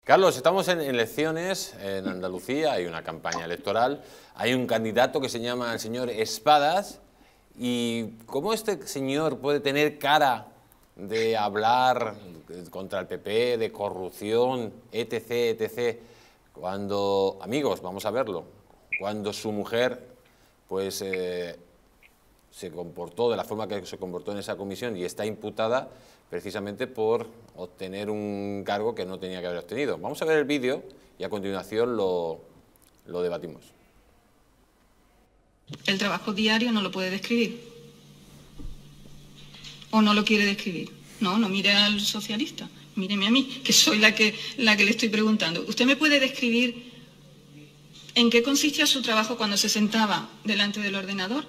Carlos, estamos en elecciones en Andalucía, hay una campaña electoral, hay un candidato que se llama el señor Espadas, y ¿cómo este señor puede tener cara de hablar contra el PP, de corrupción, etc., etc., cuando, amigos, vamos a verlo, cuando su mujer, pues, se comportó de la forma que se comportó en esa comisión y está imputada precisamente por obtener un cargo que no tenía que haber obtenido? Vamos a ver el vídeo y a continuación lo debatimos. El trabajo diario no lo puede describir. ¿O no lo quiere describir? No mire al socialista, míreme a mí, que soy la que le estoy preguntando. ¿Usted me puede describir en qué consistía su trabajo cuando se sentaba delante del ordenador?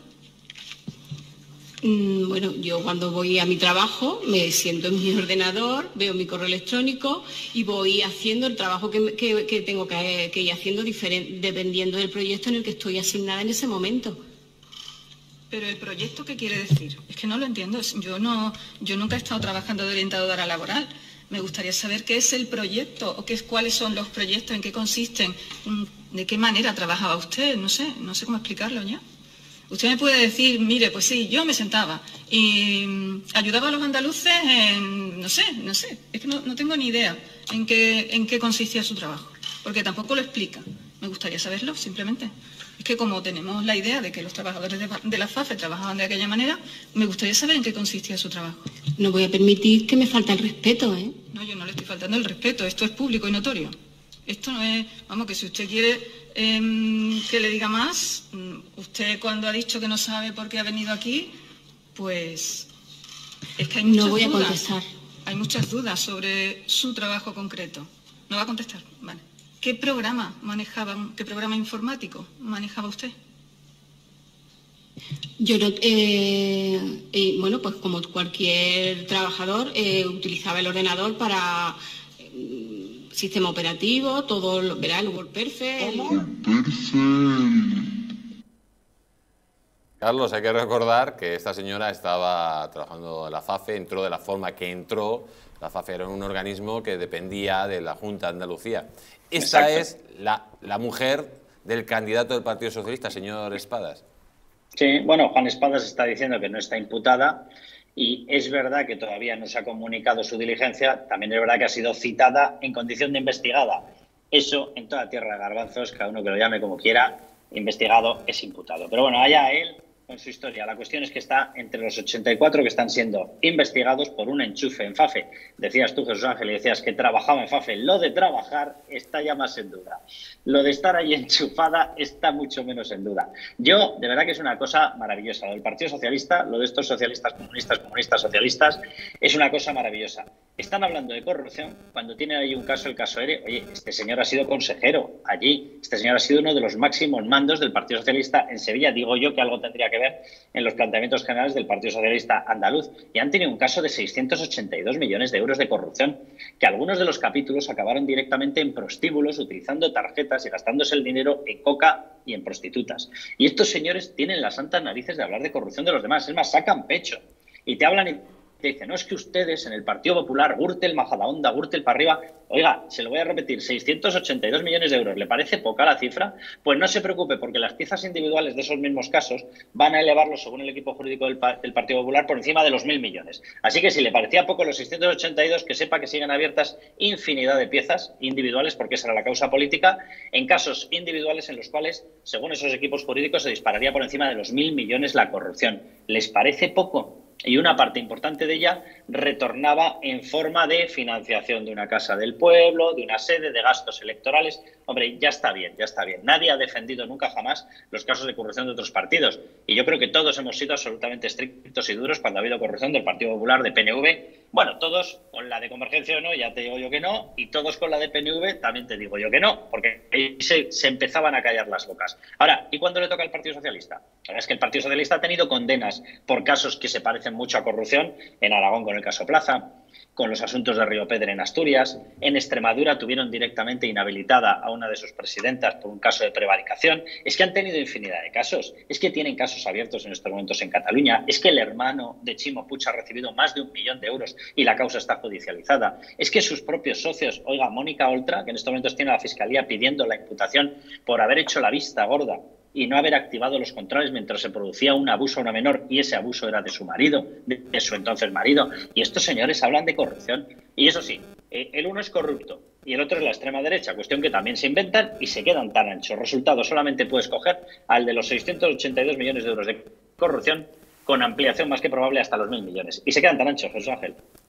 Bueno, yo cuando voy a mi trabajo me siento en mi ordenador, veo mi correo electrónico y voy haciendo el trabajo que tengo que ir haciendo dependiendo del proyecto en el que estoy asignada en ese momento. Pero el proyecto, ¿qué quiere decir? Es que no lo entiendo. Yo nunca he estado trabajando de orientadora laboral. Me gustaría saber qué es el proyecto o cuáles son los proyectos, en qué consisten, de qué manera trabajaba usted. No sé cómo explicarlo ya. Usted me puede decir, mire, pues sí, yo me sentaba y ayudaba a los andaluces en, no sé, es que no tengo ni idea en qué consistía su trabajo, porque tampoco lo explica. Me gustaría saberlo, simplemente. Es que como tenemos la idea de que los trabajadores de la FAFE trabajaban de aquella manera, me gustaría saber en qué consistía su trabajo. No voy a permitir que me falte el respeto, ¿eh? No, yo no le estoy faltando el respeto, esto es público y notorio. Esto no es, vamos, que si usted quiere que le diga más, usted cuando ha dicho que no sabe por qué ha venido aquí, pues es que hay muchas dudas. No voy a contestar. Hay muchas dudas sobre su trabajo concreto. ¿No va a contestar? Vale. ¿Qué programa informático manejaba usted? Yo no, bueno, pues como cualquier trabajador, utilizaba el ordenador para sistema operativo, todo, verá, el WordPerfect. Carlos, hay que recordar que esta señora estaba trabajando en la FAFE, entró de la forma que entró. La FAFE era un organismo que dependía de la Junta de Andalucía. Esta es la mujer del candidato del Partido Socialista, señor Espadas. Sí, bueno, Juan Espadas está diciendo que no está imputada y es verdad que todavía no se ha comunicado su diligencia. También es verdad que ha sido citada en condición de investigada. Eso, en toda tierra de garbanzos, cada uno que lo llame como quiera, investigado es imputado. Pero bueno, allá él con su historia. La cuestión es que está entre los 84 que están siendo investigados por un enchufe en FAFE. Decías tú, Jesús Ángel, y decías que trabajaba en FAFE. Lo de trabajar está ya más en duda. Lo de estar ahí enchufada está mucho menos en duda. Yo, de verdad que es una cosa maravillosa. Lo del Partido Socialista, lo de estos socialistas, comunistas, socialistas, es una cosa maravillosa. Están hablando de corrupción cuando tienen ahí un caso, el caso ERE. Oye, este señor ha sido consejero allí. Este señor ha sido uno de los máximos mandos del Partido Socialista en Sevilla. Digo yo que algo tendría que ver en los planteamientos generales del Partido Socialista andaluz. Y han tenido un caso de 682 millones de euros de corrupción, que algunos de los capítulos acabaron directamente en prostíbulos, utilizando tarjetas y gastándose el dinero en coca y en prostitutas. Y estos señores tienen las santas narices de hablar de corrupción de los demás. Es más, sacan pecho y te hablan y te dicen, no, es que ustedes en el Partido Popular, Gürtel, Majadahonda, Gürtel para arriba. Oiga, se lo voy a repetir, 682 millones de euros. ¿Le parece poca la cifra? Pues no se preocupe, porque las piezas individuales de esos mismos casos van a elevarlos, según el equipo jurídico del Partido Popular, por encima de los 1.000 millones. Así que si le parecía poco los 682, que sepa que siguen abiertas infinidad de piezas individuales, porque esa era la causa política, en casos individuales en los cuales, según esos equipos jurídicos, se dispararía por encima de los 1.000 millones la corrupción. ¿Les parece poco? Y una parte importante de ella retornaba en forma de financiación de una casa del pueblo, de una sede, de gastos electorales. Hombre, ya está bien, ya está bien. Nadie ha defendido nunca jamás los casos de corrupción de otros partidos. Y yo creo que todos hemos sido absolutamente estrictos y duros cuando ha habido corrupción del Partido Popular, de PNV. Bueno, todos con la de Convergencia o no, ya te digo yo que no. Y todos con la de PNV también te digo yo que no, porque ahí se empezaban a callar las bocas. Ahora, ¿y cuándo le toca al Partido Socialista? La verdad es que el Partido Socialista ha tenido condenas por casos que se parecen mucho a corrupción, en Aragón con el caso Plaza, con los asuntos de Río Pedre en Asturias. En Extremadura tuvieron directamente inhabilitada a una de sus presidentas por un caso de prevaricación. Es que han tenido infinidad de casos. Es que tienen casos abiertos en estos momentos en Cataluña. Es que el hermano de Chimo Puig ha recibido más de 1 millón de euros y la causa está judicializada. Es que sus propios socios, oiga, Mónica Oltra, que en estos momentos tiene la Fiscalía pidiendo la imputación por haber hecho la vista gorda y no haber activado los controles mientras se producía un abuso a una menor, y ese abuso era de su marido, de su entonces marido. Y estos señores hablan de corrupción. Y eso sí, el uno es corrupto y el otro es la extrema derecha, cuestión que también se inventan y se quedan tan anchos. Resultado, solamente puedes coger al de los 682 millones de euros de corrupción, con ampliación más que probable hasta los 1.000 millones. Y se quedan tan anchos, Jesús Ángel.